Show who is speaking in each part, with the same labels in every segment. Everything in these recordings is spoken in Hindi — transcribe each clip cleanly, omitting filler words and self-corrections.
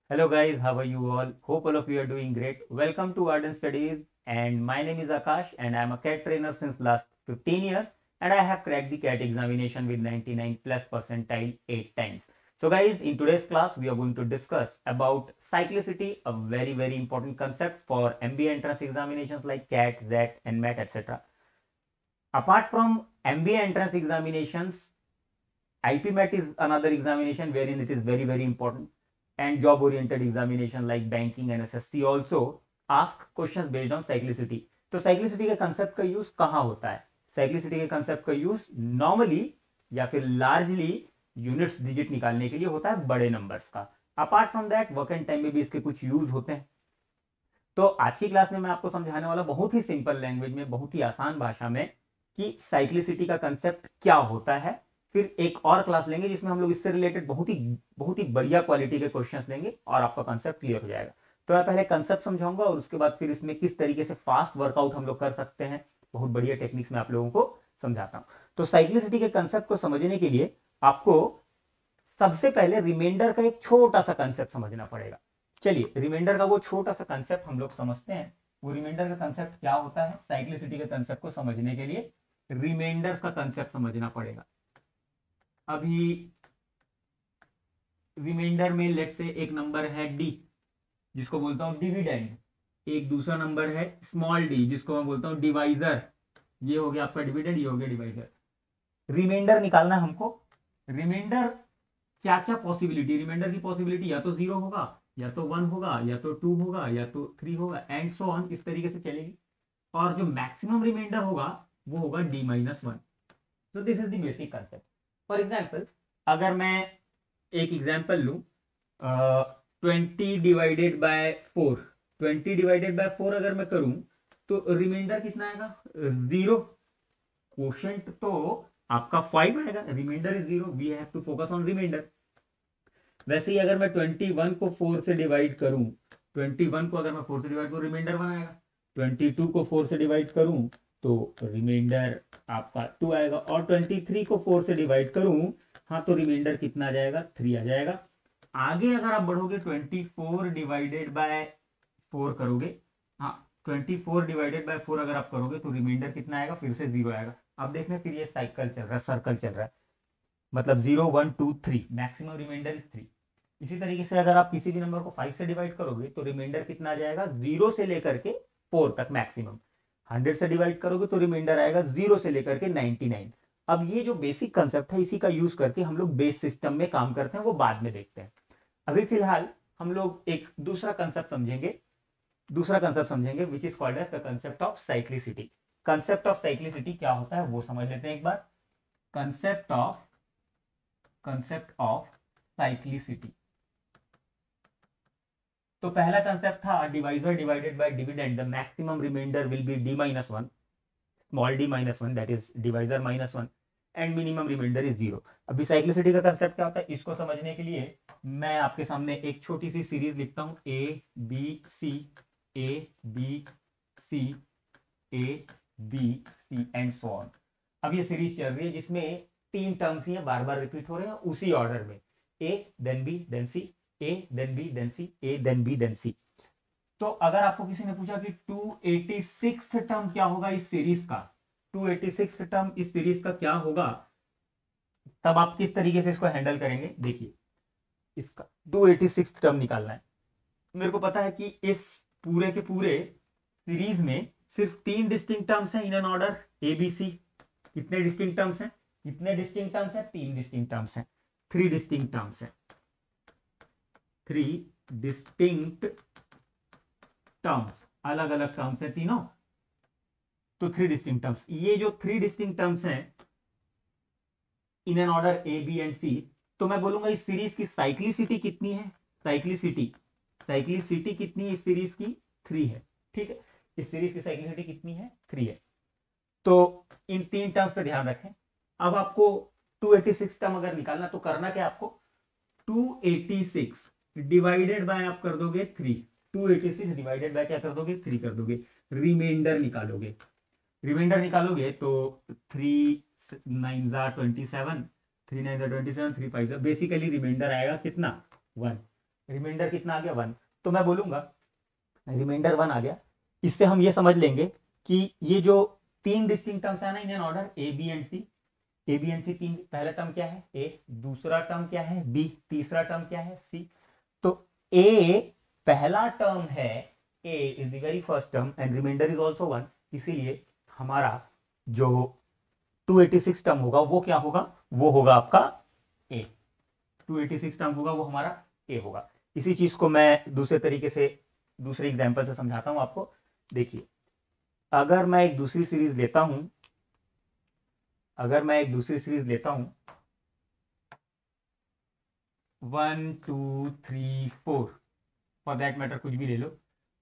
Speaker 1: Hello guys, how are you all? Hope all of you are doing great. Welcome to Arden Studies and my name is Akash and I am a CAT trainer since last 15 years and I have cracked the CAT examination with 99 plus percentile 8 times. So guys, in today's class we are going to discuss about cyclicity, a very important concept for MBA entrance examinations like CAT, ZET and MET etc. Apart from MBA entrance examinations, IPMET is another examination wherein it is very important, and job oriented examination like banking and SSC also ask questions based on cyclicity. तो cyclicity के कंसेप्ट का यूज कहाँ होता है? cyclicity के कंसेप्ट का यूज नॉर्मली या फिर लार्जली यूनिट्स डिजिट निकालने के लिए होता है बड़े नंबर्स का. Apart from that work and time में भी इसके कुछ यूज होते हैं. तो आज की क्लास में मैं आपको समझाने वाला बहुत ही सिंपल लैंग्वेज में, बहुत ही आसान भाषा में कि साइक्लिसिटी का कंसेप्ट क्या होता है. फिर एक और क्लास लेंगे जिसमें हम लोग इससे रिलेटेड बहुत ही बढ़िया क्वालिटी के क्वेश्चंस लेंगे और आपका कंसेप्ट क्लियर हो जाएगा. तो मैं पहले कंसेप्ट समझाऊंगा और उसके बाद फिर इसमें किस तरीके से फास्ट वर्कआउट हम लोग कर सकते हैं, बहुत बढ़िया टेक्निक्स में आप लोगों को समझाता हूं. तो साइक्लिसिटी के कंसेप्ट को समझने के लिए आपको सबसे पहले रिमाइंडर का एक छोटा सा कंसेप्ट समझना पड़ेगा. चलिए, रिमाइंडर का वो छोटा सा कंसेप्ट हम लोग समझते हैं. वो रिमाइंडर का कंसेप्ट क्या होता है? साइक्लिसिटी के कंसेप्ट को समझने के लिए रिमाइंडर्स का कंसेप्ट समझना पड़ेगा. अभी रिमाइंडर में लेट से एक नंबर है डी जिसको बोलता हूं डिविडेंड. एक दूसरा नंबर है स्मॉल डी जिसको मैं बोलता हूं डिवाइजर. ये हो गया आपका डिविडेंड, ये हो गया डिवाइजर. रिमाइंडर निकालना हमको. रिमाइंडर क्या क्या पॉसिबिलिटी? रिमाइंडर की पॉसिबिलिटी या तो 0 होगा, या तो 1 होगा, या तो 2 होगा, या तो 3 होगा एंड सो ऑन, इस तरीके से चलेगी. और जो मैक्सिमम रिमाइंडर होगा वो होगा d-1. तो this is the basic concept. For example, अगर मैं एक एग्जाम्पल लू, 20 डिवाइडेड बाय 4, 20 डिवाइडेड बाय 4 अगर मैं करूं तो रिमाइंडर कितना आएगा? 0. क्वोशंट तो आपका 5 आएगा, reminder is 0. We have to focus on reminder. वैसे ही अगर मैं 21 को 4 से डिवाइड करूं, 21 को अगर मैं 4 से डिवाइड करूं रिमाइंडर 1 आएगा. 22 को 4 से डिवाइड करूं तो रिमाइंडर आपका 2 आएगा. और 23 को 4 से डिवाइड करूं, हाँ, तो रिमाइंडर कितना आ जाएगा? 3 आ जाएगा. आगे अगर आप बढ़ोगे 24 डिवाइडेड बाय 4 करोगे, हाँ, 24 डिवाइडेड बाय 4 अगर आप करोगे तो रिमाइंडर कितना आएगा? फिर से 0 आएगा. अब देखना, फिर ये साइकिल चल रहा है, सर्कल चल रहा है. मतलब 0 1 2 3, मैक्सिमम रिमाइंडर इज 3. इसी तरीके से अगर आप किसी भी नंबर को 5 से डिवाइड करोगे तो रिमाइंडर कितना आ जाएगा? 0 से लेकर के 4 तक मैक्सिमम. 100 से डिवाइड करोगे तो रिमाइंडर आएगा 0 से लेकर के 99. अब ये जो बेसिक कंसेप्ट है इसी का यूज करके हम लोग बेस सिस्टम में काम करते हैं, वो बाद में देखते हैं. अभी फिलहाल हम लोग एक दूसरा कंसेप्ट समझेंगे which is called as the concept of cyclicity. Concept of cyclicity क्या होता है वो समझ लेते हैं एक बार. Concept of cyclicity. तो पहला कंसेप्ट था divisor divided by dividend, the maximum reminder will be d-1, small d-1, that is divisor -1, and minimum reminder is 0. अभी साइक्लिसिटी का कंसेप्ट क्या होता है इसको समझने के लिए मैं आपके सामने एक छोटी सी सीरीज लिखता हूं, A B C A B C A B C and so on. अब ये सीरीज चल रही है जिसमें 3 टर्म्स ही बार बार रिपीट हो रहे हैं उसी ऑर्डर में, A then B then C, A then B then C, A then B then C. तो अगर आपको किसी ने पूछा कि 286 टर्म क्या होगा इस सीरीज का, 286 टर्म इस सीरीज का क्या होगा, तब आप किस तरीके से इसको हैंडल करेंगे? देखिए, इसका 286 टर्म निकालना है. मेरे को पता है कि इस पूरे के पूरे सीरीज में सिर्फ 3 डिस्टिंक्ट टर्म्स हैं in an order A B C. कितने डिस्टिंक्ट टर्म्स हैं? 3 डिस्टिंक्ट टर्म्स हैं. 3 डिस्टिंक्ट टर्म्स हैं. 3 डिस्टिंक्ट टर्म्स, अलग अलग टर्म्स है तीनों. तो 3 डिस्टिंक्ट टर्म्स, ये जो 3 डिस्टिंक्ट टर्म्स हैं in an order A B and C, तो मैं बोलूंगा इस सीरीज की साइक्लिसिटी कितनी है? साइक्लिसिटी कितनी है इस सीरीज की? 3 है. ठीक है, इस सीरीज की साइक्लिसिटी कितनी है? 3 है. तो इन 3 टर्म्स पे ध्यान रखें. अब आपको 286 टर्म अगर निकालना तो करना क्या आपको? 286 डिवाइडेड बाय आप कर दोगे 3. 286 डिवाइडेड बाय क्या कर दोगे? 3 कर दोगे. रिमाइंडर निकालोगे. तो 3 9 27, 3 9 27, 3 5, बेसिकली रिमाइंडर आएगा कितना? 1. रिमाइंडर कितना आ गया 1, तो मैं बोलूंगा रिमाइंडर 1 आ गया। इससे हम ये समझ लेंगे कि ये जो 3 डिस्टिंक्ट टर्म्स है ना in an order A B and C, A B and C, तीन, पहला टर्म क्या है ए, दूसरा टर्म क्या है बी, तीसरा टर्म क्या है सी। तो ए पहला टर्म है, A is the very first term and reminder is also 1, इसीलिए हमारा जो 286 टर्म होगा वो क्या होगा, वो होगा आपका ए। 286 टर्म होगा वो हमारा ए होगा। इसी चीज को मैं दूसरे तरीके से, दूसरे एग्जांपल से समझाता हूं आपको। देखिए, अगर मैं एक दूसरी सीरीज लेता हूं, अगर मैं एक दूसरी सीरीज लेता हूं 1 2 3 4, फॉर दैट मैटर कुछ भी ले लो,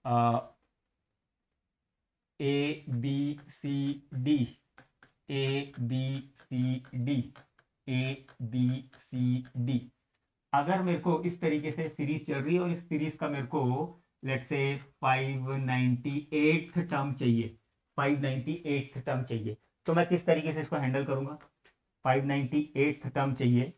Speaker 1: A B C D, A B C D, A B C D. अगर मेरे को इस तरीके से सीरीज चल रही है और इस सीरीज का मेरे को लेट्स से 598 टर्म चाहिए, 598 टर्म चाहिए, तो मैं किस तरीके से इसको हैंडल करूंगा। 598 टर्म चाहिए,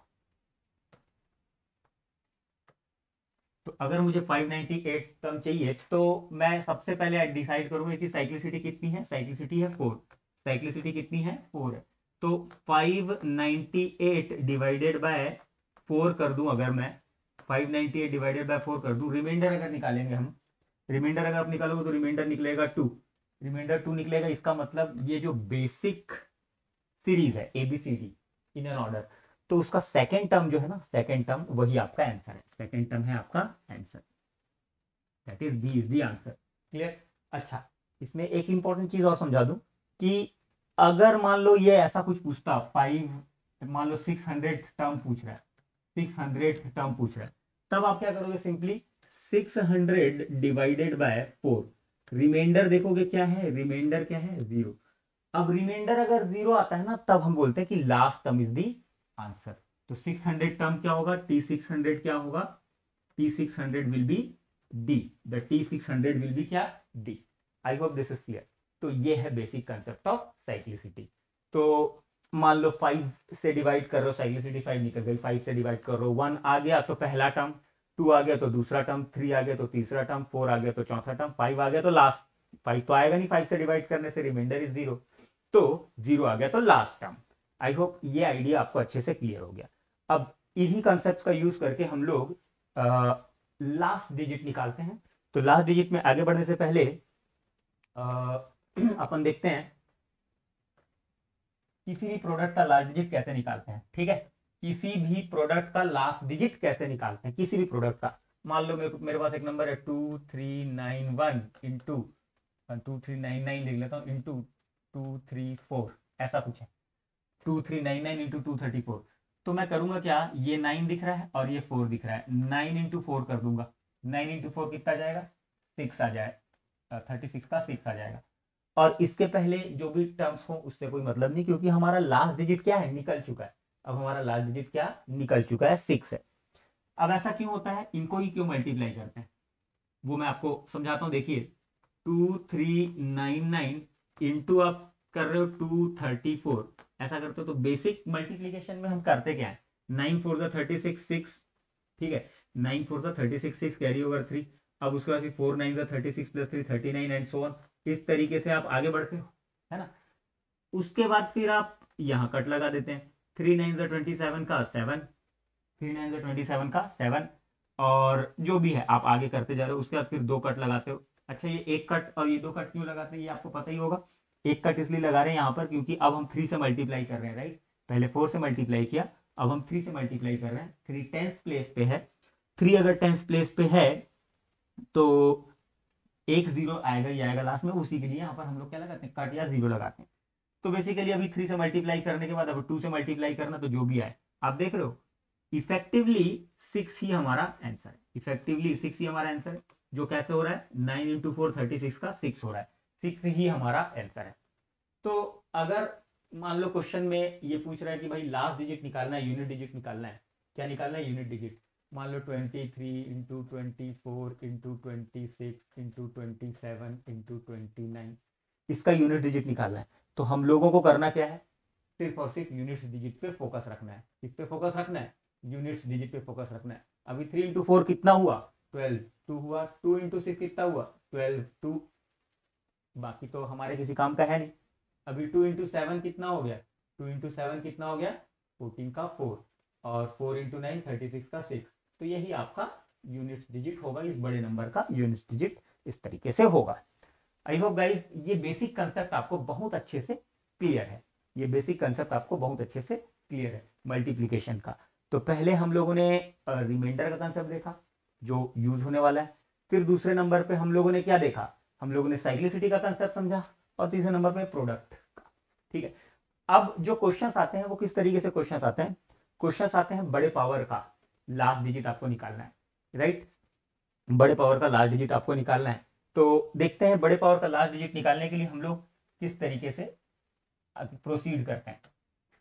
Speaker 1: तो अगर मुझे 598 टर्म चाहिए तो मैं सबसे पहले डिसाइड करूंगा कि साइक्लिसिटी कितनी है, साइक्लिसिटी है 4, साइक्लिसिटी कितनी है 4 है। तो 598 डिवाइडेड बाय 4 कर दूं, अगर मैं 598 डिवाइडेड बाय 4 कर दूं, रिमाइंडर अगर निकालेंगे हम, रिमाइंडर अगर आप निकालोगे तो रिमाइंडर निकलेगा 2, रिमाइंडर 2 निकलेगा। इसका मतलब ये जो बेसिक सीरीज है एबीसीडी इन एन ऑर्डर, तो उसका सेकेंड टर्म जो है ना, सेकेंड टर्म वही आपका आंसर है, सेकेंड टर्म है आपका answer, that is B is the answer. Clear. अच्छा, इसमें एक इंपॉर्टेंट चीज और समझा दूं कि अगर मान लो ये ऐसा कुछ पूछता, 5 मान लो 600 टर्म पूछ रहा है, 600 टर्म पूछ रहा है, तब आप क्या करोगे, सिंपली 600 डिवाइडेड बाय 4, रिमाइंडर देखोगे क्या है, रिमाइंडर क्या है 0। अब रिमाइंडर अगर 0 आता है ना, तब हम बोलते हैं कि last term is the answer. तो 600 टर्म क्या होगा, T600 क्या होगा, T600 will be D, the T600 will be क्या D। I hope this is clear. तो ये है बेसिक कंसेप्ट ऑफ साइक्लिसिटी। तो मान लो 5 से डिवाइड कर रहे हो, साइक्लिसिटी 5 निकल गई, 5 से डिवाइड कर रहे हो, 1 आ गया तो पहला टर्म, 2 आ गया तो दूसरा टर्म, 3 आ गया तो तीसरा टर्म, 4 आ गया तो चौथा टर्म, 5 आ गया तो लास्ट, 5 तो आएगा नहीं 5 से डिवाइड करने से, रिमाइंडर इज 0, तो 0 आ गया तो लास्ट टर्म। आई होप ये आइडिया आपको अच्छे से क्लियर हो गया। अब इन्हीं कॉन्सेप्ट्स का यूज करके हम लोग लास्ट डिजिट निकालते हैं। तो लास्ट डिजिट में आगे बढ़ने से पहले अपन देखते हैं किसी भी प्रोडक्ट का लास्ट डिजिट कैसे निकालते हैं। ठीक है, किसी भी प्रोडक्ट का लास्ट डिजिट कैसे निकालते हैं, किसी भी प्रोडक्ट का। मान लो मेरे पास एक नंबर है 2391 इंटू 2399 लिख लेता हूँ, इंटू 234, ऐसा कुछ है 2399 इंटू 234। तो मैं करूंगा क्या, ये 9 दिख रहा है और ये 4 दिख रहा है, 9 इंटू 4 कर दूंगा, 9 इंटू 4 कितना जाएगा 6 आ जाए, 36 का 6 आ जाएगा। और इसके पहले जो भी टर्म्स हो उससे कोई मतलब नहीं, क्योंकि हमारा लास्ट डिजिट क्या है, निकल चुका है। अब हमारा लास्ट डिजिट क्या निकल चुका है, 6 है। अब ऐसा क्यों होता है, इनको ही क्यों मल्टीप्लाई करते हैं, वो मैं आपको समझाता हूँ। देखिए 2399 इंटू आप कर रहे हो 234, ऐसा करते हो तो बेसिक मल्टीप्लीकेशन में हम करते क्या है, 9 4 36 6, ठीक है, 9 4 36 6 कैरी ओवर 3, अब उसके बाद 4 9 36 प्लस 3 39 एंड सो ऑन। इस तरीके से आप आगे बढ़ते हो, है ना। उसके बाद फिर आप यहाँ कट लगा देते हैं, 3 9 27 का 7, 3 9 27 का 7, और जो भी है आप आगे करते जा रहे हो। उसके बाद फिर 2 कट लगाते हो। अच्छा, ये एक कट और ये 2 कट क्यों लगाते हैं ये आपको पता ही होगा। एक कट इसलिए लगा रहे हैं यहाँ पर क्योंकि अब हम 3 से मल्टीप्लाई कर रहे हैं, राइट। पहले 4 से मल्टीप्लाई किया, अब हम 3 से मल्टीप्लाई कर रहे हैं। 3 10th प्लेस पे है, 3 अगर 10th प्लेस पे है तो एक 0 आएगा ही आएगा लास्ट में, उसी के लिए यहाँ पर हम लोग क्या लगाते हैं, कट या 0 लगाते हैं। तो बेसिकली अभी 3 से मल्टीप्लाई करने के बाद अब 2 से मल्टीप्लाई करना, तो जो भी आए आप देख रहे हो, इफेक्टिवली 6 ही हमारा आंसर है, इफेक्टिवली 6 ही हमारा आंसर है। जो कैसे हो रहा है, 9 इंटू 4 36 का 6 हो रहा है, 6 ही हमारा आंसर है। तो अगर मान लो क्वेश्चन में ये पूछ रहा है कि भाई लास्ट डिजिट निकालना है, यूनिट डिजिट निकालना है, क्या निकालना है, यूनिट डिजिट। मान लो 23 इंटू 24 इंटू 26 इंटू 27 इंटू 29, इसका यूनिट डिजिट निकालना है। तो हम लोगों को करना क्या है, सिर्फ और सिर्फ यूनिट्स डिजिट पे फोकस रखना है। किस पे फोकस रखना है, यूनिट्स डिजिट पे फोकस रखना है। अभी 3 इंटू 4 कितना हुआ 12, 2 हुआ, 2 इंटू 6 कितना हुआ 12, 2, बाकी तो हमारे किसी काम का है नहीं। अभी 2 इंटू 7 कितना हो गया, 2 इंटू 7 कितना हो गया 14 का 4, और 4 इंटू 9 36 का 6। तो यही आपका यूनिट डिजिट होगा, इस बड़े नंबर का यूनिट डिजिट इस तरीके से होगा। आई होप गाइज ये बेसिक कंसेप्ट आपको बहुत अच्छे से क्लियर है, ये बेसिक कंसेप्ट आपको बहुत अच्छे से क्लियर है मल्टीप्लीकेशन का। तो पहले हम लोगों ने रिमाइंडर का कंसेप्ट देखा जो यूज होने वाला है, फिर दूसरे नंबर पे हम लोगों ने क्या देखा, हम लोगों ने साइक्लिसिटी का कंसेप्ट समझा, और तीसरे नंबर पे प्रोडक्ट का। ठीक है, अब जो क्वेश्चंस आते हैं वो किस तरीके से क्वेश्चंस आते हैं, क्वेश्चंस आते हैं बड़े पावर का लास्ट डिजिट आपको निकालना है, राइट, बड़े पावर का लास्ट डिजिट आपको निकालना है। तो देखते हैं बड़े पावर का लास्ट डिजिट निकालने के लिए हम लोग किस तरीके से प्रोसीड करते हैं।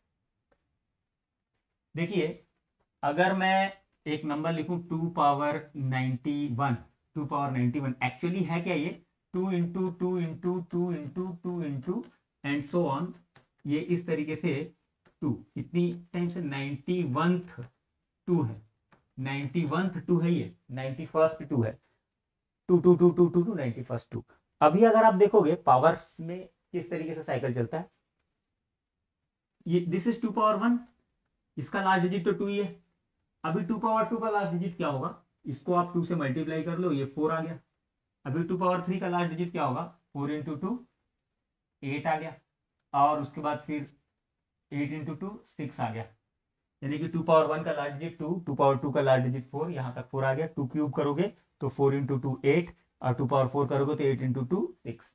Speaker 1: देखिए, अगर मैं एक नंबर लिखूं 2 पावर 91, 2 पावर 91 एक्चुअली है क्या ये 2 into 2 into 2 into 2 into and so on, ये इस तरीके से 2 कितनी टाइम से 91th 2 है, 91th 2 है, ये 91st 2 है, 2 2 2 2 2 2 91st 2। अभी अगर आप देखोगे पावर्स में किस तरीके से साइकिल चलता है, ये दिस इज 2 पावर 1, इसका लास्ट डिजिट तो 2 ही है। अभी 2 पावर 2 का लास्ट डिजिट क्या होगा, इसको आप 2 से मल्टीप्लाई कर लो, ये 4 आ गया। अभी 2 पावर 3 का लास्ट डिजिट क्या होगा, 4 इंटू 2 8 आ गया, और उसके बाद फिर 8 इंटू 2 6 आ गया, यानी कि 2 पावर 1 का लास्ट डिजिट 2, 2 पावर 2 का लास्ट डिजिट 4, यहाँ तक 4 आ गया। 2 क्यूब करोगे तो 4 इंटू 2 8, और 2 पावर 4 करोगे तो 8 इंटू 2 6।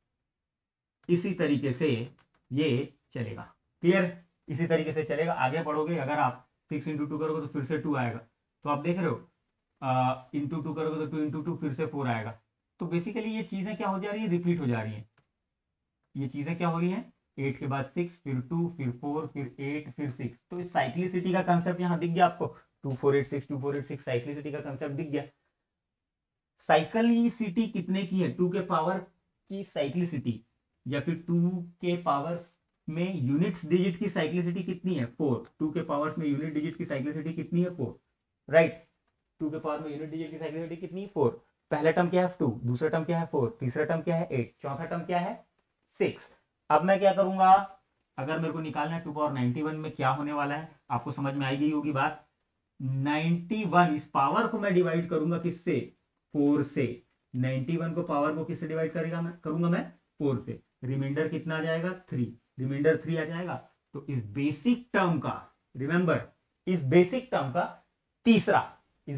Speaker 1: इसी तरीके से ये चलेगा, क्लियर, इसी तरीके से चलेगा। आगे बढ़ोगे, अगर आप 6 इंटू 2 करोगे तो फिर से 2 आएगा, तो आप देख रहे हो इंटू 2 करोगे तो 2 इंटू 2 फिर से 4 आएगा। तो बेसिकली ये चीजें क्या हो जा रही है, रिपीट हो जा रही है, ये चीजें क्या हो रही है, 8 के बाद 6, फिर 2, फिर 4, फिर 8, फिर 6। तो इस साइक्लिसिटी का कंसेप्ट यहाँ दिख गया आपको, 2 4 8 6 2 4 8 6 साइक्लिसिटी का कंसेप्ट दिख गया। साइक्लिसिटी कितने की है, 2 के पावर की साइक्लिसिटी, या फिर 2 के पावर में यूनिट्स डिजिट की साइक्लिसिटी कितनी है 4, 2 के पावर्स में यूनिट डिजिट की साइक्लिसिटी कितनी है 4, राइट, 2 के पावर में यूनिट डिजिट की साइक्लिसिटी कितनी है 4। पहला टर्म क्या है 2, दूसरा टर्म क्या है 4, तीसरा टर्म क्या है 8, चौथा टर्म क्या है 6। अब मैं क्या करूंगा, अगर मेरे को निकालना है 2 पावर 91 में क्या होने वाला है, आपको समझ में आई गई होगी बात। 91 इस पावर को मैं डिवाइड करूंगा किससे, 4 से। 91 को पावर को किससे डिवाइड करूंगा मैं 4 से। रिमाइंडर कितना आ जाएगा 3, रिमाइंडर 3 आ जाएगा। तो इस बेसिक टर्म का, रिमेंबर इस बेसिक टर्म का तीसरा, इस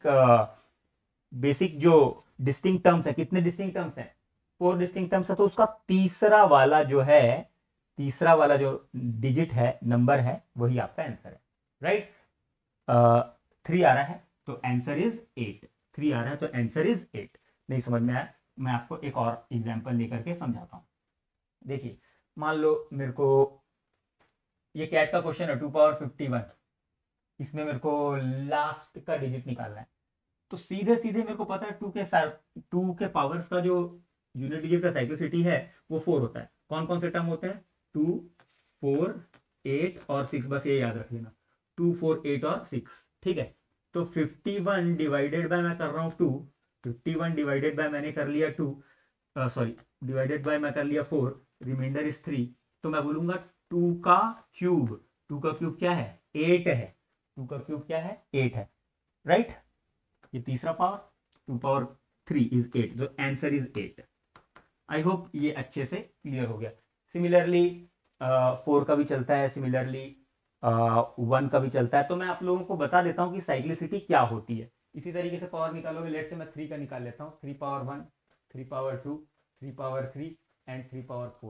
Speaker 1: बेसिक जो डिस्टिंक्ट टर्म्स है, कितने डिस्टिंक्ट टर्म्स है 4 डिस्टिंक्ट टर्म्स है, तो उसका तीसरा वाला जो है, तीसरा वाला जो डिजिट है, नंबर है, वही आपका आंसर है, राइट। 3 आ रहा है तो आंसर इज 8, 3 आ रहा है तो आंसर इज 8। नहीं समझ में आया, मैं आपको एक और एग्जांपल लेकर के समझाता हूं। देखिए, मान लो मेरे को ये कैट का क्वेश्चन है 2 पावर 51, इसमें मेरे को लास्ट का डिजिट निकालना है। तो सीधे सीधे मेरे को पता है 2 के पावर्स का जो यूनिट डिजिट का साइक्लिसिटी है वो 4 होता है। कौन कौन से टर्म होते हैं 2 4 8 और 6, बस ये याद रख लेना 2 4 8 और 6, ठीक है। तो 51 डिवाइडेड बाय मैं कर रहा हूँ 2, 51 डिवाइडेड बाय मैंने कर लिया 2, सॉरी डिवाइडेड बाय मैं कर लिया 4, रिमाइंडर इज 3। तो मैं बोलूंगा 2 का क्यूब, 2 का क्यूब क्या है 8 है, 2 का क्यूब क्या है 8 है, राइट। ये तीसरा पावर 2 पावर 3 इज 8, जो आंसर इज 8। आई होप ये अच्छे से क्लियर हो गया। सिमिलरली 4 का भी चलता है, सिमिलरली 1 का भी चलता है। तो मैं आप लोगों को बता देता हूं कि साइक्लिसिटी क्या होती है। इसी तरीके से पावर निकालोगे, लेट से मैं 3 का निकाल लेता हूँ, 3 power 1, 3 power 2, 3 power 3 and 3 power 4,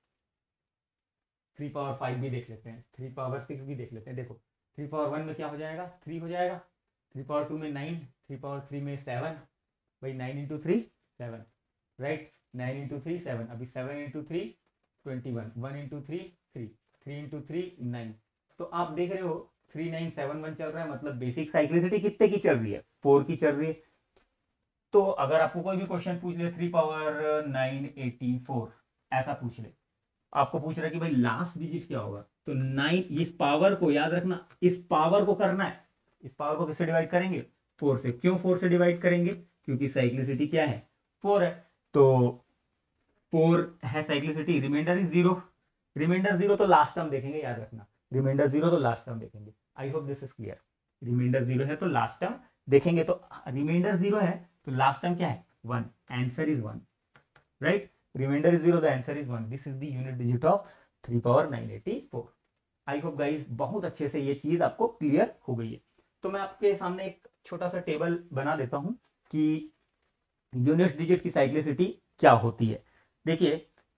Speaker 1: 3 power 5 भी देख लेते हैं, 3 पावर 6 भी देख लेते हैं। देखो 3 पावर 1 में क्या हो जाएगा 3 हो जाएगा, 3 पावर 2 में 9, 3 पावर 3 में 7, भाई 9 इंटू 3 7, राइट, 9 इंटू 3 7, अभी 7 इंटू 3 21, 1 इंटू 3 3, 3 इंटू 3 9। तो आप देख रहे हो 3971 चल रहा है, मतलब बेसिक साइक्लिसिटी कितने की चल रही है 4 की चल रही है। तो अगर आपको कोई भी क्वेश्चन पूछ ले 3 पावर 9 84 ऐसा पूछ ले, आपको पूछ रहा है कि भाई लास्ट डिजिट क्या होगा, तो 9, इस पावर को याद रखना, इस पावर को करना है इस पावर को किससे डिवाइड करेंगे, 4 से। क्यों 4 से डिवाइड करेंगे, क्योंकि साइक्लिसिटी क्या है, 4 है, तो 4 है साइक्लिसिटी, रिमाइंडर इज 0, रिमाइंडर 0 तो लास्ट टर्म देखेंगे, याद रखना, रिमाइंडर 0 तो लास्ट टर्म देखेंगे। I hope this is clear. Reminder 0 है तो लास्ट टर्म देखेंगे, तो रिमाइंडर 0 है तो लास्ट टर्म क्या है, 1, answer is 1, right. Reminder is 0, the answer is 1, this is the unit digit of 3 power 984। I hope guys बहुत अच्छे से ये चीज आपको क्लियर हो गई है। तो मैं आपके सामने एक छोटा सा टेबल बना देता हूं कि यूनिट डिजिट की साइक्लिसिटी क्या होती है। देखिए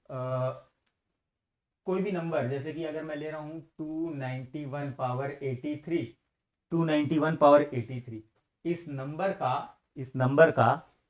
Speaker 1: कोई भी नंबर, जैसे कि अगर मैं ले रहा हूं 291 पावर 83, 291 पावर 83, इस नंबर का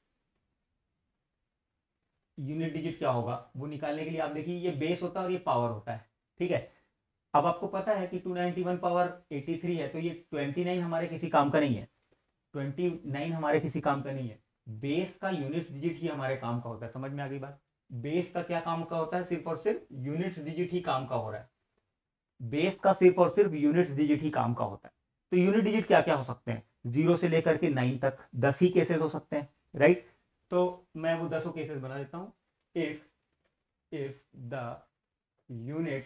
Speaker 1: यूनिट डिजिट क्या होगा, वो निकालने के लिए आप देखिए ये बेस होता है और ये पावर होता है, ठीक है। अब आपको पता है कि 291 पावर 83 है, तो ये 29 हमारे किसी काम का नहीं है, 29 हमारे किसी काम का नहीं है। बेस का यूनिट डिजिट ही हमारे काम का होता है, समझ में आ गई बात। बेस का क्या काम का होता है, सिर्फ और सिर्फ यूनिट्स डिजिट ही काम का हो रहा है, बेस का सिर्फ और सिर्फ यूनिट्स डिजिट ही काम का होता है। तो यूनिट डिजिट क्या क्या हो सकते हैं, 0 से लेकर के 9 तक 10 ही केसेस हो सकते हैं, राइट। तो मैं वो 10 केसेस बना देता हूं। If the unit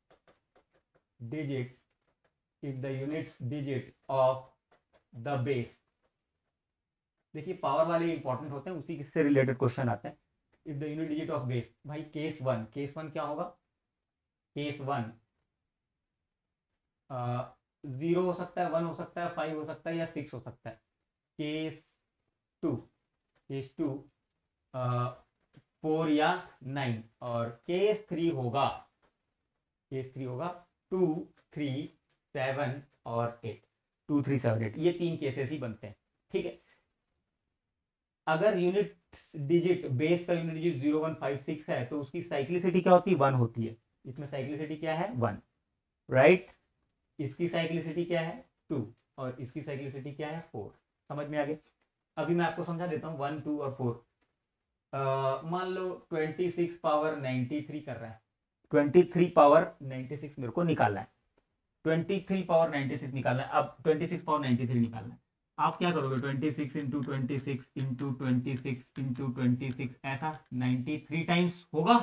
Speaker 1: digit of the base, देखिए पावर वाले इंपॉर्टेंट होते हैं, उसी से रिलेटेड क्वेश्चन आते हैं। If the unit digit of base, भाई केस वन क्या होगा, केस 1 0 हो सकता है, 1 हो सकता है, 5 हो सकता है या 6 हो सकता है। केस 2 4 या 9, और केस 3 होगा 2 3 7 और 8, 2 3 7 8, ये 3 केसेस ही बनते हैं, ठीक है। अगर यूनिट डिजिट बेस का यूनिट डिजिट 0 1 5 6 है, तो उसकी साइक्लिसिटी क्या होती है, 1 होती है। इसमें साइक्लिसिटी क्या है, 1, राइट। इसकी साइक्लिसिटी क्या है, 2, और इसकी साइक्लिसिटी क्या है, 4। समझ में आ गया। अभी मैं आपको समझा देता हूँ 1 2 और 4। मान लो 26 पावर 93 कर रहा है, 23 पावर 96 मेरे को निकालना है, 23 पावर 96 निकालना है। अब 26 पावर 93 निकालना है, आप क्या करोगे, 26 इंटू 26 इंटू 26 इंटू 26, ऐसा 93 टाइम्स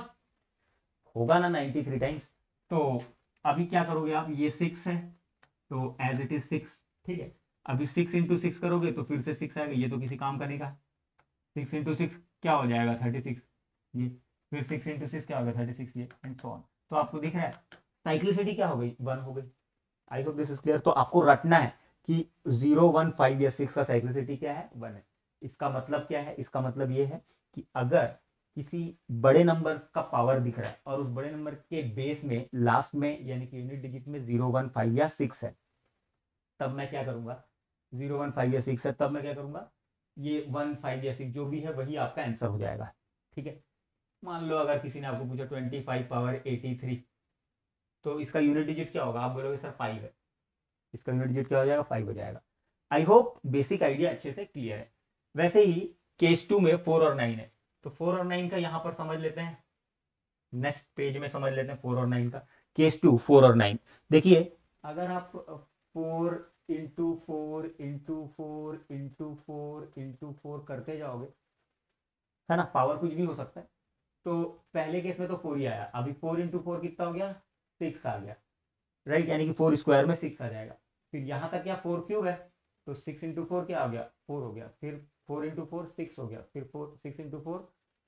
Speaker 1: होगा ना, 93 टाइम्स। तो अभी क्या करोगे आप, ये 6 है तो एज इट इज 6, ठीक है। अभी 6 इंटू 6 करोगे तो फिर से 6 आएगा, ये तो किसी काम का नहीं का। 6 इंटू 6 क्या हो जाएगा, 36, ये फिर 6 इंटू 6 क्या हो गया, 36, ये एंड सो ऑन। तो आपको दिख रहा है साइक्लिसिटी क्या हो गई, 1 हो गई। I hope this is clear. तो आपको रटना है कि 0 1 5 या 6 का साइक्लिसिटी क्या है, 1 है। इसका मतलब क्या है, इसका मतलब ये है कि अगर किसी बड़े नंबर का पावर दिख रहा है और उस बड़े नंबर के बेस में लास्ट में यानी कि यूनिट डिजिट में 0 1 5 या 6 है, तब मैं क्या करूंगा, 0 1 5 या 6 है तब मैं क्या करूंगा, ये 1 5 या 6 जो भी है वही आपका आंसर हो जाएगा, ठीक है। मान लो अगर किसी ने आपको पूछा 25 पावर 83, तो इसका यूनिट डिजिट क्या होगा, आप बोलोगे सर 5 है, इसका यूनिट डिजिट क्या हो जाएगा, 5 हो जाएगा। आई होप बेसिक आइडिया अच्छे से क्लियर है। वैसे ही केस 2 में 4 और 9 है, तो 4 और 9 का यहां पर समझ लेते हैं, नेक्स्ट पेज में समझ लेते हैं 4 और 9 का। केस 2 4 और 9, देखिए अगर आप 4 इंटू 4 इंटू 4 इंटू 4 इंटू 4 करते जाओगे, है ना, पावर कुछ भी हो सकता है। तो पहले केस में तो 4 ही आया, अभी 4 इंटू 4 कितना हो गया, 6 आ गया, राइट, यानी कि 4 स्क्वायर में 6 आ जाएगा। फिर यहाँ तक क्या 4 क्यूब है, तो 6 इंटू 4 क्या हो गया, 4 हो गया। फिर 4 इंटू 4 6 हो गया, फिर 6 इंटू 4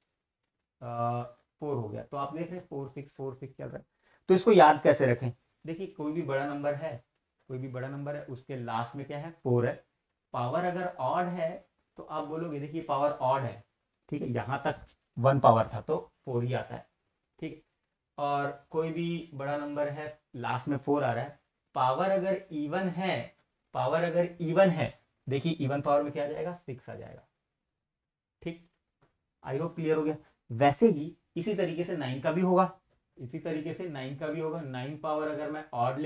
Speaker 1: 4 हो गया। तो आप देख रहे हैं 4 6 चल रहा है। तो इसको याद कैसे रखें, देखिए कोई भी बड़ा नंबर है उसके लास्ट में क्या है, 4 है। पावर अगर ऑड है तो आप बोलोगे देखिए पावर ऑड है, ठीक है, यहाँ तक 1 पावर था तो 4 ही आता है, ठीक है। और कोई भी बड़ा नंबर है लास्ट में 4 आ रहा है, पावर अगर इवन है, देखिए इवन पावर में क्या आ जाएगा, 6 आ जाएगा, ठीक। आई होप क्लियर हो गया। वैसे ही इसी तरीके से 9 का भी होगा, 9 पावर अगर मैं ऑड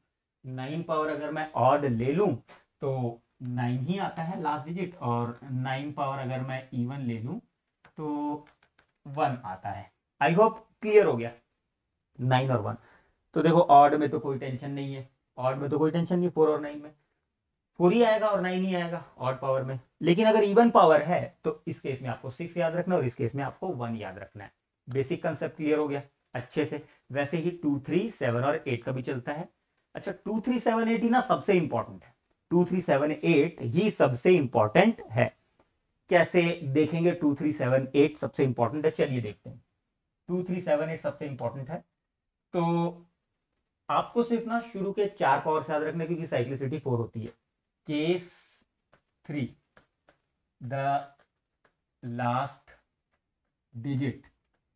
Speaker 1: ले लूं तो 9 ही आता है लास्ट डिजिट, और 9 पावर अगर मैं इवन ले लूं तो 1 आता है। आई होप क्लियर हो गया 9 और 1। तो देखो ऑड में तो कोई टेंशन नहीं है, 4 और 9 में। 4 ही आएगा और 9 ही आएगा ऑड पावर में। लेकिन अगर इवन पावर है तो इस केस में आपको 6 याद रखना और इस केस में आपको 1 याद रखना है। बेसिक कंसेप्ट क्लियर हो गया अच्छे से। वैसे ही 2, 3, 7 और 8 का भी चलता है। अच्छा 2, 3, 7, 8 ही ना सबसे इंपॉर्टेंट है। 2, 3, 7, 8 ही सबसे इंपॉर्टेंट है। कैसे देखेंगे 2, 3, 7, 8 सबसे इंपॉर्टेंट है, चलिए देखते हैं। 2, 3, 7, 8 सबसे इंपॉर्टेंट है तो आपको सिर्फ ना शुरू के 4 पावर से याद रखना, क्योंकि साइक्लिसिटी 4 होती है। Case 3 the last digit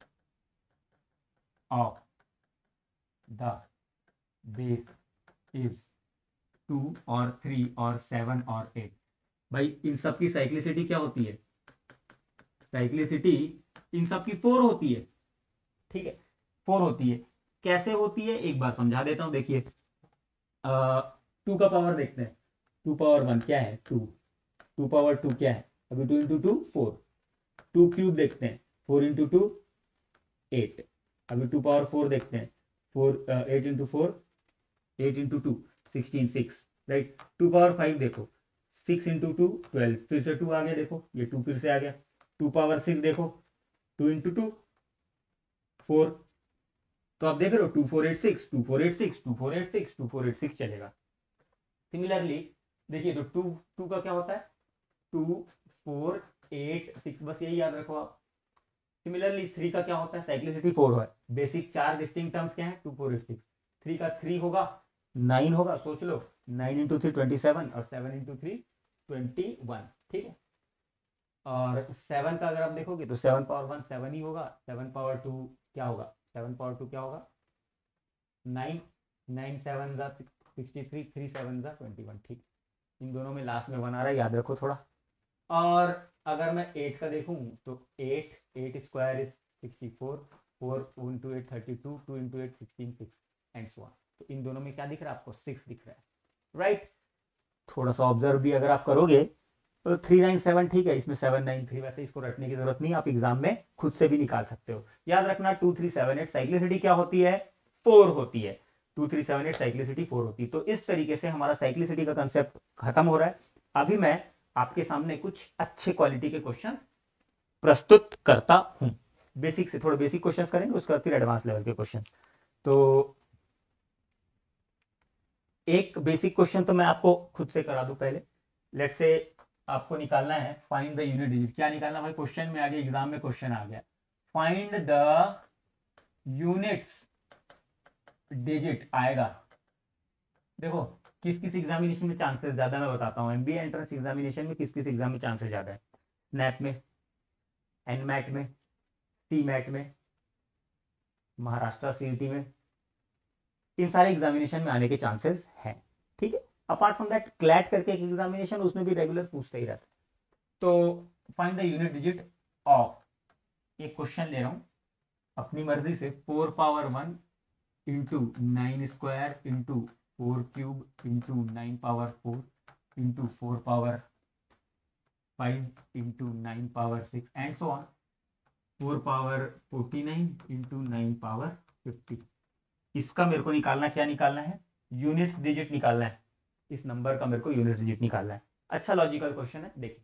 Speaker 1: of the base is 2 और 3 और 7 और 8। भाई इन सब की साइक्लिसिटी क्या होती है? साइक्लिसिटी इन सब की 4 होती है। ठीक है 4 होती है। कैसे होती है एक बार समझा देता हूं। देखिए 2 का पावर देखते हैं। 2 पावर 1 क्या है? 2। 2 पावर 2 क्या है? अभी 2 इंटू 2 4। 2 क्यूब देखते हैं। 4 इंटू 2 8। अभी 2 पावर 4 देखते हैं। 8 इंटू 4 8 इंटू 2 16 6 राइट। 2 पावर 5 देखो 6 इंटू 2 12। फिर से 2 आ गया, देखो ये 2 फिर से आ गया। 2 पावर 6 देखो 2 इंटू 2 4। तो आप देख रहे हो 2486 2486 2486 2486 चलेगा। सिमिलरली देखिए तो 2 का क्या होता है? 2 4 8 6, बस यही याद रखो आप। सिमिलरली 3 का क्या होता है? साइक्लिसिटी 4 है। बेसिक 4 डिस्टिंक्ट टर्म्स क्या है? 2 4 8 6। 3 का 3 होगा 9 होगा, सोच लो 9 इंटू 3 27 और 7 इंटू 3 21। ठीक है और 7 का अगर आप देखोगे तो 7 पावर 1 7 ही होगा। 7 पावर 2 क्या होगा? 7 पावर 2 क्या होगा? 9 9 7 जा 63 3 7 जा 21। ठीक इन दोनों में लास्ट में 1 आ रहा है, याद रखो थोड़ा। और अगर मैं 8 का देखूं तो 8 square is 64 4 into 8 32 2 into 8 16 6 and so on. तो इन दोनों में क्या दिख रहा है आपको? 6 दिख रहा है राइट। थोड़ा सा ऑब्जर्व भी अगर आप करोगे तो 397 ठीक है, इसमें 793 वैसे इसको रटने की जरूरत नहीं, आप एग्जाम में खुद से भी निकाल सकते हो। याद रखना 2 3 7 8 साइक्लिसिटी क्या होती है? 4 होती है। 2 3 7 8 साइक्लिसिटी 4 होती है। तो इस तरीके से हमारा साइक्लिसिटी का कंसेप्ट खत्म हो रहा है। अभी मैं आपके सामने कुछ अच्छे क्वालिटी के क्वेश्चन प्रस्तुत करता हूं। बेसिक से थोड़े बेसिक क्वेश्चन करेंगे, उसके बाद फिर एडवांस लेवल के क्वेश्चन। तो एक बेसिक क्वेश्चन तो मैं आपको खुद से करा दूं पहले। लेट्स से आपको निकालना है फाइंड द यूनिट डिजिट। क्या निकालना भाई? क्वेश्चन में आ गया, एग्जाम में क्वेश्चन आ गया, फाइंड द यूनिट्स डिजिट आएगा। देखो किस किस एग्जामिनेशन में चांसेस ज्यादा, मैं बताता हूँ। एमबीए एंट्रेंस एग्जामिनेशन में किस किस एग्जाम में चांसेस ज्यादा है? स्नैप में, एनमैट में, सी मैट में, महाराष्ट्र सीईटी में, इन सारे एग्जामिनेशन में आने के चांसेस हैं। ठीक है अपार्ट फ्रॉम दैट क्लैट करके एक एग्जामिनेशन, उसमें भी रेगुलर पूछते ही रहता है। तो find the unit digit of, एक क्वेश्चन ले रहा हूं अपनी मर्जी से, 4 power 1 into 9 square into 4 cube into 9 power 4 into 4 power 5 into 9 power 6 and so on. 4 power 49 into 9 power 50। इसका मेरे को निकालना, क्या निकालना है? यूनिट्स डिजिट निकालना है। इस नंबर का मेरे को यूनिट डिजिट निकालना है। अच्छा लॉजिकल क्वेश्चन है। देखिए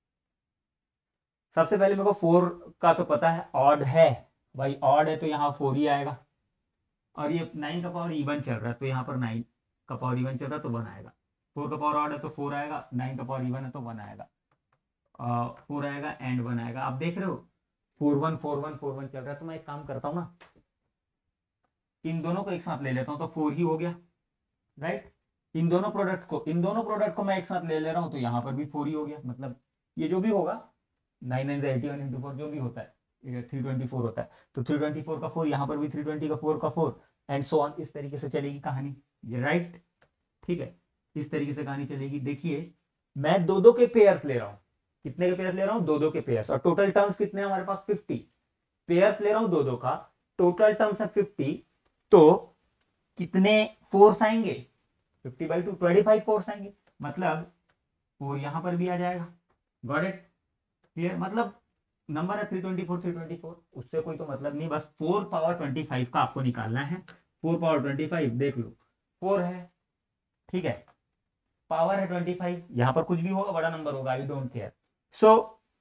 Speaker 1: सबसे पहले मेरे को 4 का तो पता है, ऑड है भाई, ऑड है तो यहाँ 4 ही आएगा। और ये 9 का पावर इवन चल रहा है तो यहाँ पर 9 का पावर इवन चल रहा है तो 1 आएगा। 4 का पावर ऑड है तो 4 आएगा, 9 का पावर इवन है तो 1 आएगा। 4 आएगा एंड 1 आएगा। आप देख रहे हो 4 1 4 1 4 1 चल रहा है। तो मैं एक काम करता हूँ ना, इन दोनों को एक साथ ले लेता हूँ तो 4 ही हो गया राइट। इन दोनों प्रोडक्ट को मैं एक साथ ले ले रहा हूँ तो यहाँ पर भी 4 ही हो गया। मतलब ये जो भी होगा 9 9 81 इंटू 4 जो भी होता है 324 होता है। तो 324 का 4, यहाँ पर भी 320 का 4 का 4 एंड सो ऑन। इस तरीके से चलेगी कहानी ये राइट। ठीक है इस तरीके से कहानी चलेगी। देखिए मैं दो दो के पेयर्स ले रहा हूँ। कितने के पेयर्स ले रहा हूँ? दो दो के पेयर्स। और टोटल टर्म्स कितने हैं हमारे पास? 50। पेयर्स ले रहा हूँ दो दो का, टोटल टर्म्स है 50। तो कितने फोर्स आएंगे? 50/2 25 फोर्स आएंगे। मतलब 4 यहां पर भी आ जाएगा। Got it? क्लियर? मतलब नंबर है 324 324, उससे कोई तो मतलब नहीं, बस 4 पावर 25 का आपको निकालना है। 4 पावर 25 देख लो 4 है ठीक है। पावर है 25, यहां पर कुछ भी होगा बड़ा नंबर होगा, I don't care. So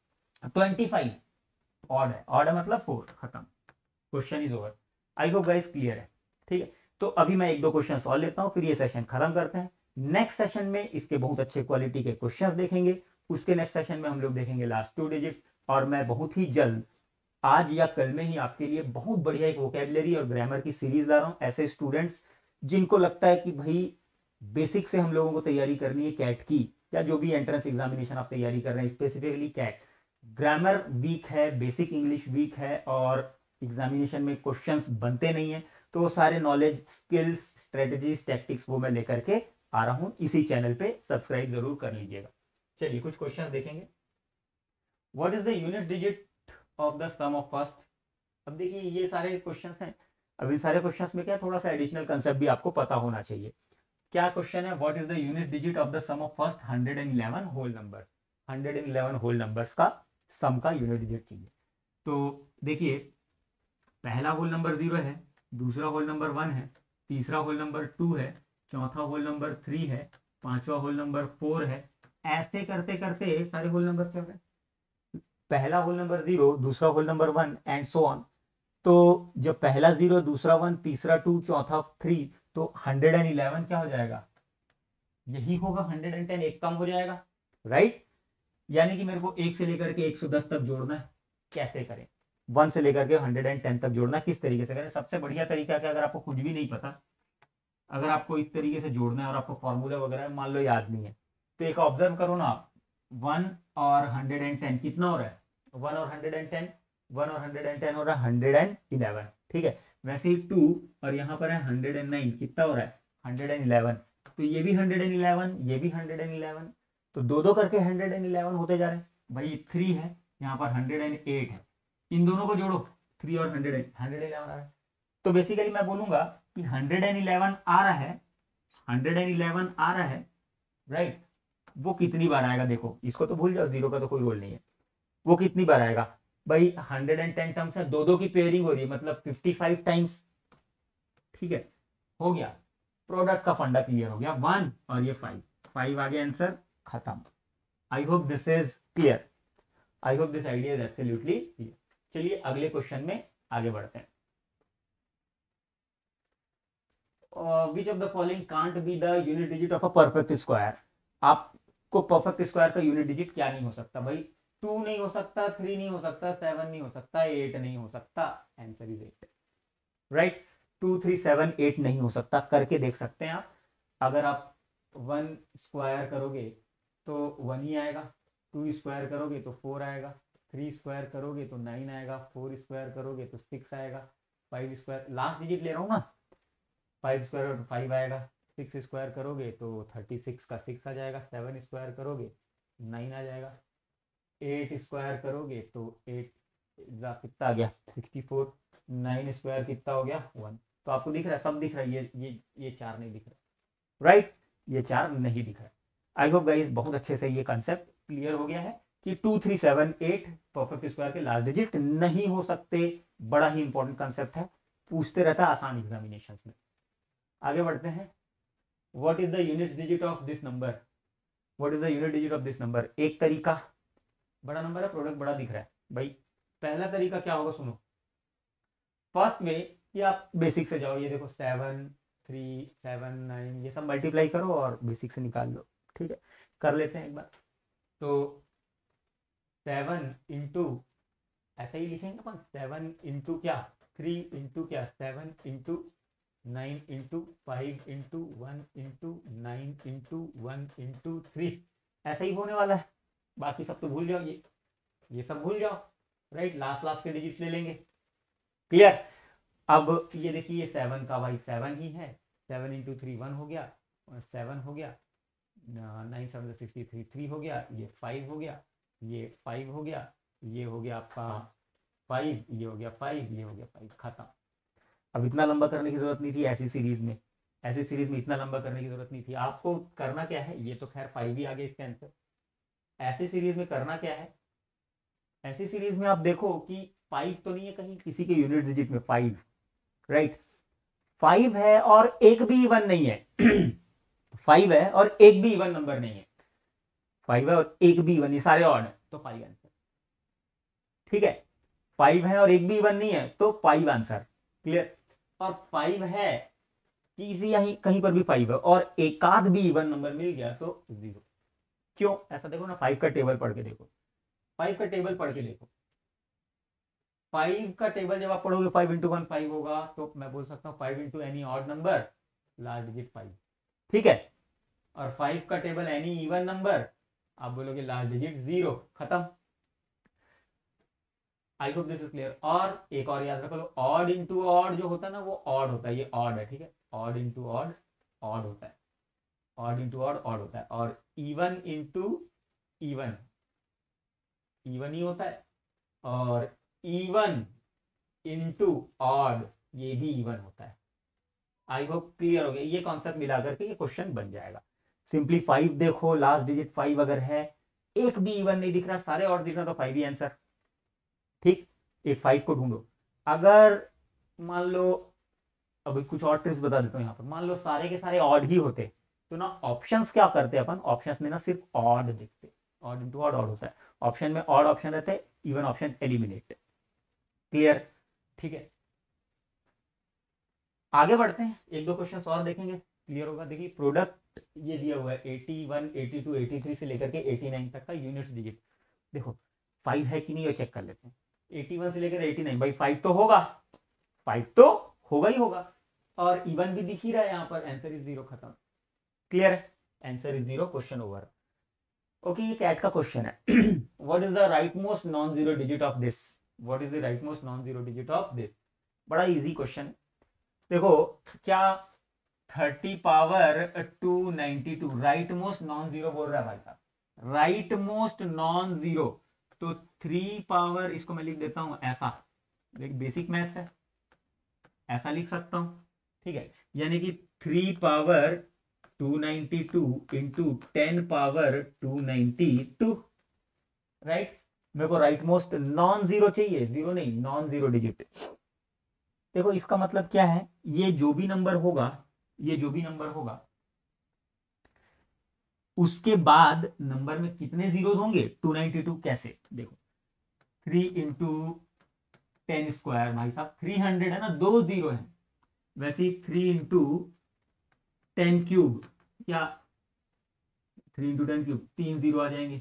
Speaker 1: 25 odd है, ऑड है मतलब 4, खत्म, question is over. I hope guys clear है, ठीक है। तो अभी मैं 1-2 क्वेश्चन सॉल्व लेता हूं, फिर ये सेशन खत्म करते हैं। नेक्स्ट सेशन में इसके बहुत अच्छे क्वालिटी के क्वेश्चंस देखेंगे, उसके नेक्स्ट सेशन में हम लोग देखेंगे लास्ट 2 डिजिट्स, और मैं बहुत ही जल्द आज या कल में ही आपके लिए बहुत बढ़िया एक वोकेबलरी और ग्रामर की सीरीज ला रहा हूं। ऐसे स्टूडेंट्स जिनको लगता है कि भाई बेसिक से हम लोगों को तैयारी करनी है कैट की, या जो भी एंट्रेंस एग्जामिनेशन आप तैयारी कर रहे हैं, स्पेसिफिकली कैट, ग्रामर वीक है, बेसिक इंग्लिश वीक है, और एग्जामिनेशन में क्वेश्चंस बनते नहीं है, तो वो सारे नॉलेज, स्किल्स, स्ट्रेटजीज, टैक्टिक्स वो मैं लेकर के आ रहा हूं इसी चैनल पे, सब्सक्राइब जरूर कर लीजिएगा। चलिए कुछ क्वेश्चंस देखेंगे। What is the unit digit of the sum of first. अब देखिए ये सारे क्वेश्चंस हैं, अब इन सारे क्वेश्चंस में क्या थोड़ा सा एडिशनल कंसेप्ट भी आपको पता होना चाहिए। क्या क्वेश्चन है, what is the unit digit of the sum of first 111 whole number. 111 whole numbers का सम का यूनिट डिजिट चाहिए। तो देखिए पहला होल नंबर 0 है, दूसरा होल नंबर 1 है, तीसरा होल नंबर 2 है, चौथा होल नंबर 3 है, पांचवा होल नंबर 4 है। ऐसे करते करते सारे होल नंबर चल रहे हैं, पहला होल नंबर 0, दूसरा whole number 1 and so on. तो जब पहला 0, दूसरा 1, तीसरा 2, चौथा 3, तो 111 क्या हो जाएगा, यही होगा 110, एक कम हो जाएगा, राइट। यानी कि मेरे को 1 से लेकर के 110 तक जोड़ना है। कैसे करें, 1 से लेकर के 110 तक जोड़ना किस तरीके से करें। सबसे बढ़िया तरीका क्या, अगर आपको कुछ भी नहीं पता, अगर आपको इस तरीके से जोड़ना है और आपको फॉर्मूला वगैरह मान लो याद नहीं है, तो एक ऑब्जर्व करो ना आप, 1 और 110 कितना हो रहा है, 1 और 110, 1 और 110 हो रहा है 111, ठीक है। वैसे ही 2 और यहाँ पर है 109, कितना हो रहा है 111, तो ये भी 111, ये भी 111, तो दो करके 111 होते जा रहे हैं। भाई 3 है, यहाँ पर 108 है, इन दोनों को जोड़ो, 3 और 111 आ रहा है। तो बेसिकली मैं बोलूंगा कि 111 आ रहा है, 111 आ रहा है, राइट। वो कितनी बार आएगा, देखो इसको तो भूल जाओ, 0 का तो कोई रोल नहीं है, वो कितनी बार आएगा भाई, 110 टर्म्स है, दो की पेयरिंग हो रही है, मतलब 55 टाइम्स, ठीक है। हो गया, प्रोडक्ट का फंडा क्लियर हो गया, 1 और ये 5 आ गया आंसर, खत्म। I hope this is clear, I hope this idea is absolutely clear. चलिए अगले क्वेश्चन में आगे बढ़ते हैं। Which of the following can't be the unit digit of a perfect square. आपको परफेक्ट स्क्वायर का यूनिट डिजिट क्या नहीं हो सकता भाई, 2 नहीं हो सकता, 3 नहीं हो सकता, 7 नहीं हो सकता, 8 नहीं हो सकता, आंसर इज 8, राइट। 2, 3, 7, 8 नहीं हो सकता, करके देख सकते हैं आप। अगर आप 1 स्क्वायर करोगे तो 1 ही आएगा, 2 स्क्वायर करोगे तो 4 आएगा, 3 स्क्वायर करोगे तो 9 आएगा, 4 स्क्वायर करोगे तो 6 आएगा, 5 स्क्वायर, लास्ट डिजिट ले रहा हूँ ना, 5 स्क्वायर तो 5 आएगा, 6 स्क्वायर करोगे तो 36 का 6 आ जाएगा, 7 स्क्वायर करोगे 9 आ जाएगा, 8 स्क्वायर करोगे तो 8 कितना आ गया 64, 9 स्क्वायर कितना हो गया 1। तो आपको दिख रहा है, सब दिख रहा है, ये 4 नहीं दिख रहा, राइट, ये 4 नहीं दिख रहा। आई होप गाइस बहुत अच्छे से ये कंसेप्ट क्लियर हो गया है कि 2, 3, 7, 8 परफेक्ट स्क्वायर के लास्ट डिजिट नहीं हो सकते। बड़ा ही इंपॉर्टेंट कंसेप्ट है, पूछते रहता है आसान एग्जामिनेशन में। आगे बढ़ते हैं। What is the unit digit of this number, what is the unit digit of this number. एक तरीका, बड़ा नंबर है, प्रोडक्ट बड़ा दिख रहा है भाई, पहला तरीका क्या होगा सुनो, फर्स्ट में कि आप बेसिक से जाओ, ये देखो 7, 3, 7, 9, ये सब मल्टीप्लाई करो और बेसिक से निकाल लो, ठीक है। कर लेते हैं एक बार, तो 7 इंटू, ऐसा ही लिखेंगे अपन, 7 इंटू क्या 3 इंटू क्या 7 into 9 into 5 into 1 into 9 into 1 into 3, ऐसा ही होने वाला है। बाकी सब तो भूल जाओ, ये सब भूल जाओ, राइट। लास्ट के डिजिट ले लेंगे, क्लियर। अब ये देखिए 7 का भाई 7 ही है, 7 इंटू 3 1 हो गया, 7 हो गया, 9 7 63 3 हो गया, ये 5 हो गया, ये 5 हो गया, ये हो गया आपका 5, ये हो गया 5, ये हो गया 5, खत्म। अब इतना लंबा करने की जरूरत नहीं थी, ऐसी सीरीज में इतना लंबा करने की जरूरत नहीं थी। आपको करना क्या है, ये तो खैर 5 ही आ गया इसका आंसर। ऐसी सीरीज में करना क्या है, ऐसी सीरीज में आप देखो कि 5 तो नहीं है कहीं किसी के यूनिट डिजिट में, 5, राइट, 5 है और एक भी इवन नहीं है 5 है और एक भी इवन नंबर नहीं है, 5 है और एक भी इवन, ये सारे ऑड है तो 5 आंसर। ठीक है, 5 है और एक भी इवन नहीं है तो 5 आंसर। क्लियर। और 5 है किसी यहीं कहीं पर भी 5 है और एकाध भी इवन नंबर मिल गया तो 0। क्यों ऐसा? देखो ना, 5 का टेबल पढ़ के देखो, 5 का टेबल पढ़ के देखो। 5 का टेबल जब आप पढ़ोगे 5 इंटू 1 5 होगा, तो मैं बोल सकता हूँ 5 into any odd number last digit 5। ठीक है, और 5 का टेबल एनी इवन नंबर, आप बोलोगे लास्ट डिजिट 0, खत्म। I hope this is clear. और एक और याद रखो, ऑड इंटू ऑड जो होता है ना वो ऑड होता है, ये ऑड है। ठीक है, ऑड इंटू ऑड ऑड होता है, ऑड इंटू ऑड ऑड होता है, और इवन इंटू इवन इवन ही होता है, और इवन इंटू ऑड ये भी इवन होता है। आई होप क्लियर हो गया। ये कॉन्सेप्ट मिला करके ये क्वेश्चन बन जाएगा। सिंपली 5 देखो, लास्ट डिजिट 5 अगर है, एक भी इवन नहीं दिख रहा, सारे ऑड दिख रहा, तो 5 ही आंसर। ठीक, एक 5 को ढूंढो। अगर मान लो, अभी कुछ और ट्रिक्स बता देता हूँ यहाँ पर, मान लो सारे के सारे ऑड ही होते तो ना ऑप्शंस क्या करते अपन, ऑप्शंस में ना सिर्फ ऑड दिखते, ऑड इंटू ऑड ऑड होता है, ऑप्शन में ऑड ऑप्शन रहते हैं, इवन ऑप्शन एलिमिनेट। क्लियर। ठीक है, आगे बढ़ते हैं, एक दो क्वेश्चन और देखेंगे, क्लियर होगा। देखिए प्रोडक्ट ये दिया हुआ है 81 82 83 से लेकर के 89 तक का यूनिट डिजिट। देखो 5 है कि नहीं ये चेक कर लेते हैं। 81 से लेकर 89, भाई 5 तो होगा, 5 तो होगा ही होगा, और इवन भी दिख ही रहा है यहाँ पर, आंसर इज 0, खत्म। क्लियर है, answer is 0, question over. Okay, ये कैट का क्वेश्चन है। What is the rightmost non zero digit of this, what is the rightmost non zero digit of this. बड़ा इजी क्वेश्चन। देखो क्या 30 पावर 292 राइट मोस्ट नॉन जीरो बोल रहा है भाई साहब, राइट मोस्ट नॉन जीरो, तो 3 पावर, इसको मैं लिख देता हूं ऐसा, बेसिक मैथ्स है, ऐसा लिख सकता हूं। ठीक है, यानी कि 3 पावर 292 इंटू 10 पावर 292, राइट। मेरे को राइट मोस्ट नॉन जीरो चाहिए, जीरो नहीं, नॉन जीरो डिजिट। देखो इसका मतलब क्या है, ये जो भी नंबर होगा, ये जो भी नंबर होगा उसके बाद नंबर में कितने जीरोस होंगे, 292। कैसे? देखो 3 इंटू 10 स्क्वायर, भाई साहब 300 है ना, 2 जीरो है, वैसे 3 इंटू 10 क्यूब, क्या 3 इंटू 10 क्यूब, 3 जीरो आ जाएंगे।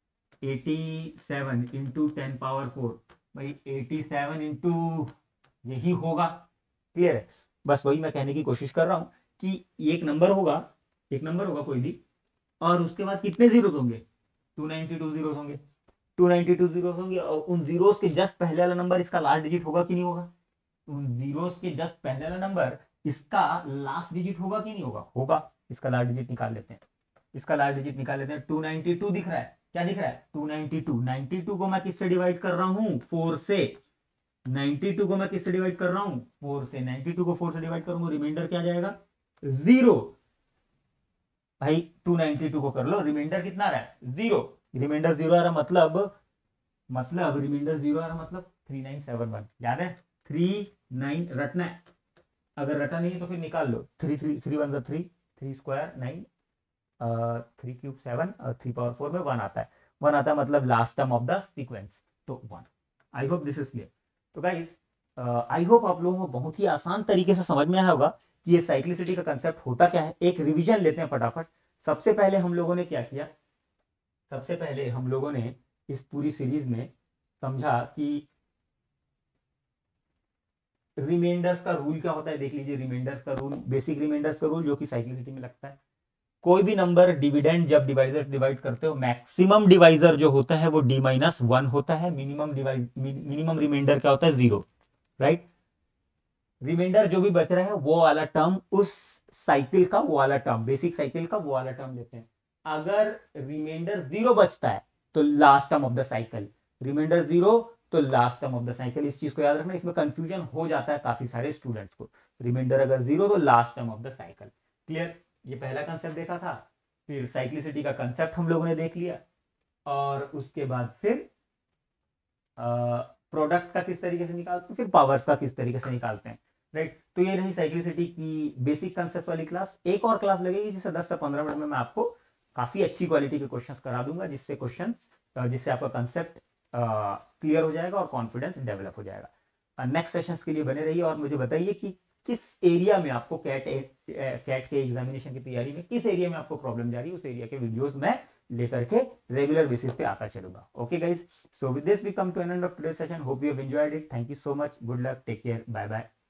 Speaker 1: 87 इंटू 10 पावर 4, भाई 87 इंटू यही होगा। क्लियर है, बस वही मैं कहने की कोशिश कर रहा हूं कि एक नंबर होगा, एक नंबर होगा कोई भी, और उसके बाद कितने जीरोस होंगे, 292 जीरोस होंगे, 292 जीरोस होंगे, और उन जीरोस के जस्ट पहले वाला नंबर इसका लास्ट डिजिट होगा कि नहीं होगा, उन जीरोस के जस्ट पहले वाला नंबर इसका लास्ट डिजिट होगा कि नहीं होगा, होगा। इसका लास्ट डिजिट निकाल लेते हैं, इसका लास्ट डिजिट निकाल लेते हैं। 292 दिख रहा है, क्या दिख रहा है, 292। 92 को मैं किससे डिवाइड कर रहा हूं, 4 से। 92 को मैं किससे डिवाइड कर रहा हूं, 4 से। 92 को 4 से डिवाइड करूंगा, रिमाइंडर क्या जाएगा, 0। भाई 292 को कर लो, रिमाइंडर कितना आ रहा है, 0। रिमाइंडर 0 आ रहा, मतलब रिमाइंडर 0 आ रहा, मतलब 3971। याद है, 39 रटना है, अगर रटा नहीं है तो फिर निकाल लो। 3 3 3 1 3, 3 स्क्वायर 9, 3 क्यूब 7, 3 पावर 4 में 1 आता है, 1 आता है, मतलब last term of the sequence, तो 1। I hope this is clear. तो गाइस आई होप आप लोगों को बहुत ही आसान तरीके से समझ में आया होगा कि ये साइक्लिसिटी का कंसेप्ट होता क्या है। एक रिवीजन लेते हैं फटाफट। सबसे पहले हम लोगों ने क्या किया, सबसे पहले हम लोगों ने इस पूरी सीरीज में समझा कि रिमाइंडर्स का रूल क्या होता है। देख लीजिए रिमाइंडर्स का रूल, बेसिक रिमाइंडर्स का रूल जो कि साइक्लिसिटी में लगता है। कोई भी नंबर डिविडेंड जब डिवाइजर डिवाइड करते हो, मैक्सिमम डिवाइजर जो होता है वो d-1 होता है, मिनिमम रिमाइंडर क्या होता है, 0, राइट। रिमाइंडर जो भी बच रहा है वो वाला टर्म, उस साइकिल का वो वाला टर्म, बेसिक साइकिल का वो वाला टर्म लेते हैं। अगर रिमाइंडर 0 बचता है तो last term of the cycle, reminder 0 तो last term of the cycle. इस चीज को याद रखना, इसमें कंफ्यूजन हो जाता है काफी सारे स्टूडेंट्स को। रिमाइंडर अगर 0 तो last term of the cycle. Clear, ये पहला कंसेप्ट देखा था। फिर साइक्लिसिटी का कंसेप्ट हम लोगों ने देख लिया, और उसके बाद फिर प्रोडक्ट का किस तरीके से निकालते हैं, फिर पावर्स का किस तरीके से निकालते हैं। राइट। तो ये रही साइक्लिसिटी की बेसिक कंसेप्ट वाली क्लास। एक और क्लास लगेगी जिससे 10 से 15 मिनट में मैं आपको काफी अच्छी क्वालिटी के क्वेश्चंस करा दूंगा, जिससे आपका कंसेप्ट क्लियर हो जाएगा और कॉन्फिडेंस डेवलप हो जाएगा। नेक्स्ट सेशंस के लिए बने रहिए और मुझे बताइए कि किस एरिया में आपको कैट के एग्जामिनेशन की तैयारी में किस एरिया में आपको प्रॉब्लम जा रही है, उस एरिया के वीडियोस मैं लेकर के रेगुलर बेसिस पे आता चलूंगा। Okay guys, so with this we come to an end of today session. Hope you have enjoyed it. Thank you so much. Good luck, take care, bye bye.